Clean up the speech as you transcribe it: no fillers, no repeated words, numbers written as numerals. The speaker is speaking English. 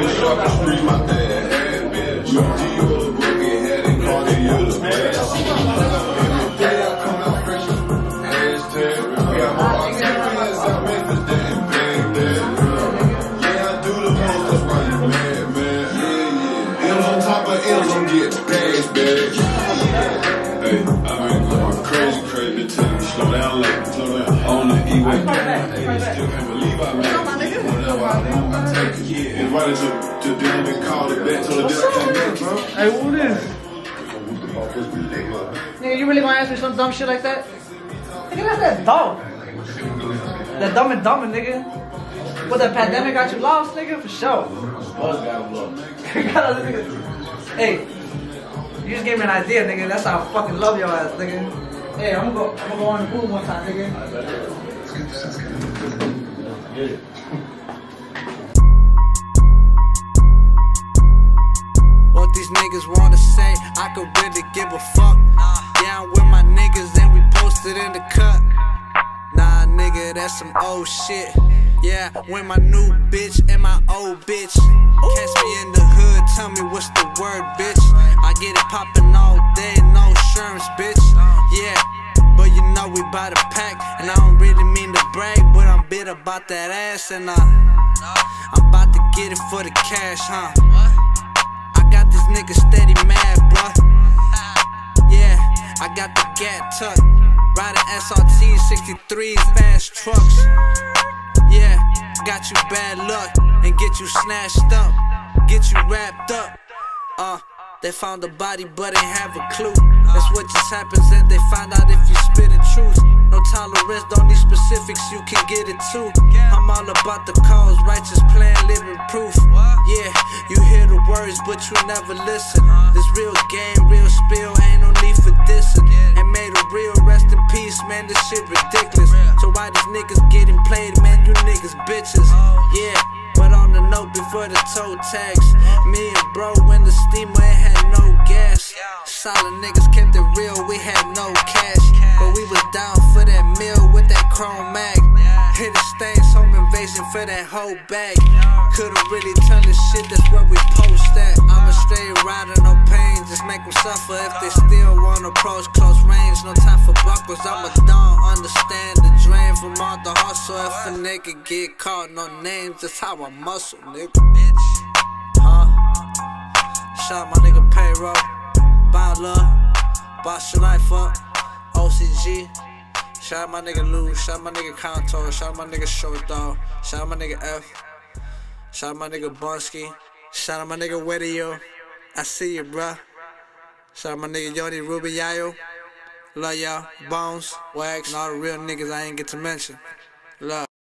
shop the street, my dad had bitch. G or the boogie had it, called it you the best. Every day I come out fresh. Hashtag, we got more experience, I make the damn bang that. Yeah, I do the most, that's why you mad, man. Yeah. M's on top of M's, I'm getting bags, bags. Hey, I mean, crazy to tell you, slow down, on the E-way. Hey, still can't believe I made it. Whatever I do, I take it. Yeah, invited to Dumbin, called it back, told her that I can't make it. Hey, who this? Nigga, you really gonna ask me some dumb shit like that? Nigga, that's that dog. That Dumbin, nigga. What, that pandemic got you lost, nigga? For sure. Hey, you just gave me an idea, nigga. That's how I fucking love your ass, nigga. Hey, I'm gonna go on the pool one time, nigga. What these niggas wanna say, I could really give a fuck. Yeah, I'm with my niggas and we posted in the cut. Nah, nigga, that's some old shit. Yeah, with my new bitch and my old bitch. Catch me in the hood, tell me what's the word, bitch. I get it poppin' all day, no sherms, bitch. Yeah, but you know we bout to pack. And I don't really mean to brag, but I'm bitter about that ass. And I'm about to get it for the cash, huh? I got this nigga steady mad, bruh. Yeah, I got the gat tucked. Riding SRT 63s, fast trucks. Yeah, got you bad luck and get you snatched up, get you wrapped up. They found the body but ain't have a clue. That's what just happens and they find out if you spit the truth. No tolerance, don't need specifics, you can get it too. I'm all about the cause, righteous plan, living proof. Yeah, you hear the words but you never listen. This real game, real spill, ain't no need for dissing. And made a real rest in peace, man, this shit ridiculous. So why these niggas getting played, man, you niggas bitches. Yeah, but on the note before the toe tags, me and bro in the steamer ain't had no gas. Solid niggas kept it real, we had no cash, but we was down for that meal with that chrome mag. Hit the stains, home invasion for that whole bag. Could've really turned this shit, that's where we post at. I'm a straight rider, no pain, just make them suffer if they still wanna approach close range. No time for buckles, I'm a don, understand the drain from all the hustle. If a nigga get caught, no names, that's how I muscle, nigga. Shout my nigga Payroll, Bound Love, Boss Your Life Up, OCG. Shout my nigga Lou, shout my nigga Contour, shout my nigga Short Dog, shout my nigga F, shout my nigga Bunsky, shout my nigga Wedio. I see you, bruh. Shout my nigga YONI, Ruby, Yayo. Love y'all, Bones, Wags, and all the real niggas I ain't get to mention. Love.